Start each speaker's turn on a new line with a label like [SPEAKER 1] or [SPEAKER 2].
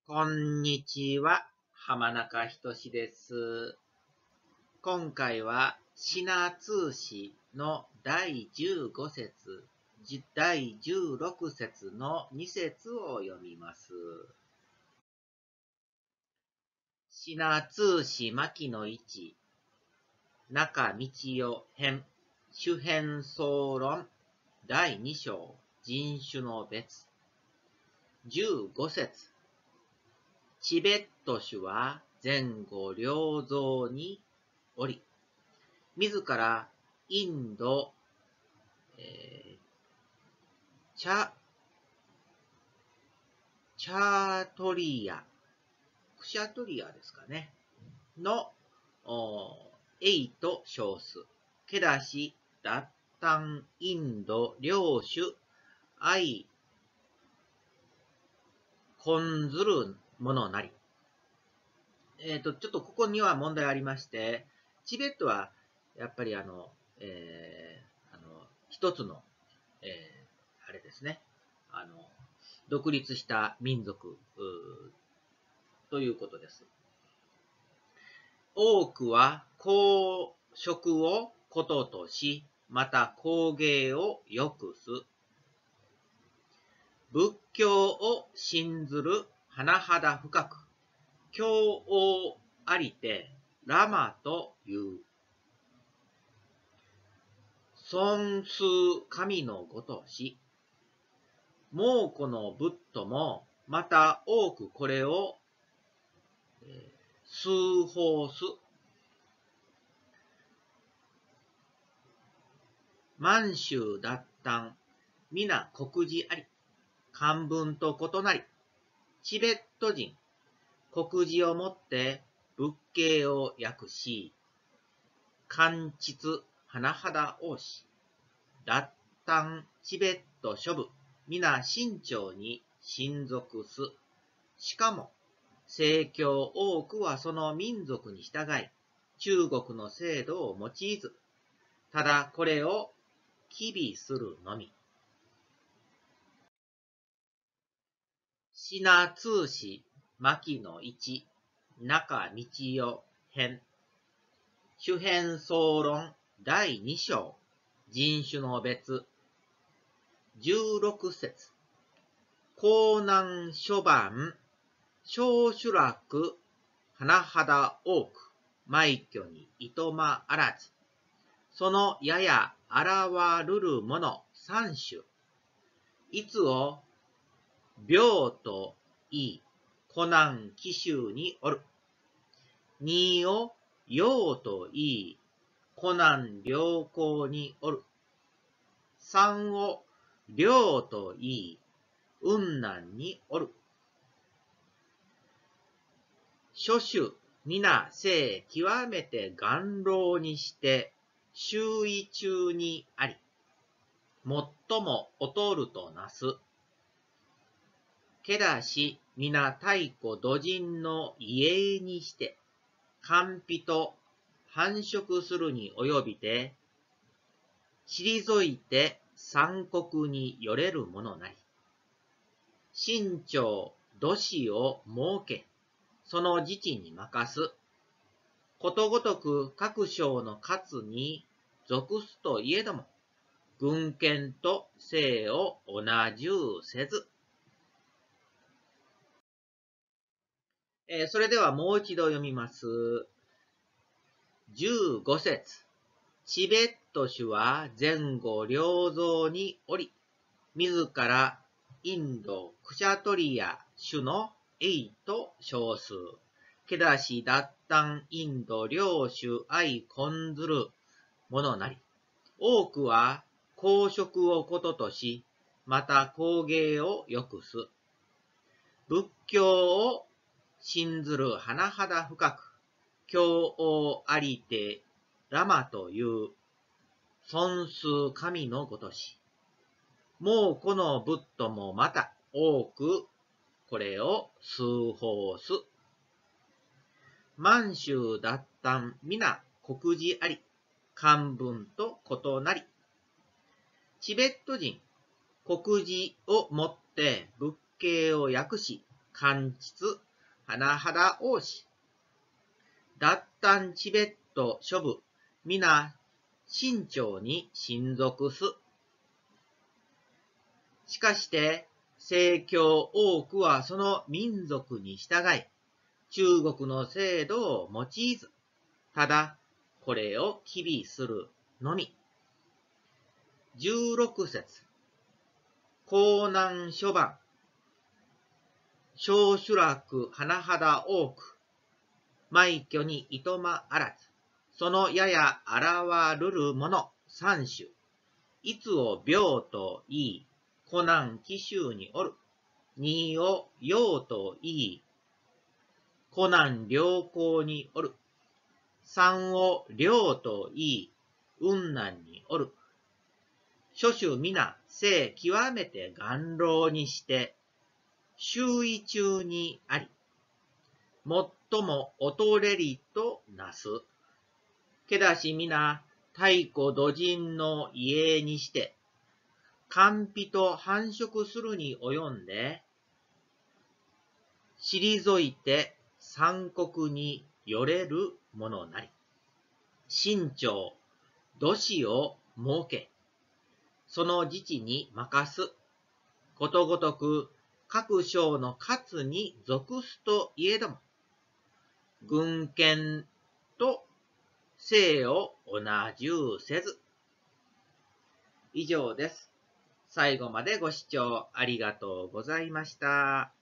[SPEAKER 1] こんにちは、浜中仁です。今回は、品通詞の第15節、第16節の2節を読みます。品通詞牧の一、中道代編、主編総論、第2章、人種の別。15節。チベット種は前後良造におり、自らインド、チャートリア、クシャトリアですかね、の、エイと称す。けだし、脱炭、インド、両種、愛、根ずるものなり。ちょっとここには問題ありまして、チベットは、やっぱり一つの、あれですね、独立した民族、ということです。多くは公職をこととし、また工芸を良くす。仏教を信ずる甚だ深く、教王ありてラマという。尊崇神のごとし、蒙古の仏徒もまた多くこれを、崇法す。満州脱炭、皆黒字あり、漢文と異なり、チベット人、黒字をもって仏経を訳し、漢膣、甚だ多し、脱炭、チベット諸部、皆慎重に親属す。しかも、正教多くはその民族に従い、中国の制度を用いず、ただこれを機微するのみ。品通詞、牧の一、中道代編。主編総論、第2章、人種の別。16節。江南諸番、小主楽、甚だ多く、埋居にいとまあらず。そのやや現るるもの三種。いつを、病といい、湖南紀州におる。二を、陽といい、湖南良港におる。三を、良といい、雲南におる。諸種、皆性極めて願老にして、周囲中にあり、最も劣るとなす。けだし、皆太古土人の家にして、寒皮と繁殖するに及びて、退いて三国によれるものなり。清朝、土師を設け、その自治に任す。ことごとく各省の轄に属すといえども、軍権と性を同じゅうせず。それではもう一度読みます。15節。チベット種は前後良造におり、自らインド、クシャトリア種のエイと称す。けだし脱炭インド両種愛根ずるものなり。多くは公職をこととし、また工芸を良くす。仏教を信ずる甚だ深く、教王ありてラマという尊崇神のごとし。もうこの仏徒もまた多くこれを崇法す。満州脱炭皆黒字あり、漢文と異なり。チベット人、黒字をもって仏経を訳し、 貫膣、甚だ多し。脱炭チベット諸部、皆、清朝に親属す。しかして、正教多くはその民族に従い、中国の制度を用いず、ただ、これを厳備するのみ。16節。江南諸番。小主楽甚だ多く。枚挙にいとまあらず。そのやや現るるもの三種。いつを病と言い、湖南紀州におる。二を陽と言い、湖南良港におる。三を良と言い、雲南におる。諸種皆、性極めて元老にして、周囲中にあり、最も劣れりとなす。けだし皆、太古土人の家にして、官費と繁殖するに及んで、退いて三国によれるものなり。清朝、土師を設け、その自治に任す。ことごとく各省の轄に属すといえども、軍権と性を同じゅせず。以上です。最後までご視聴ありがとうございました。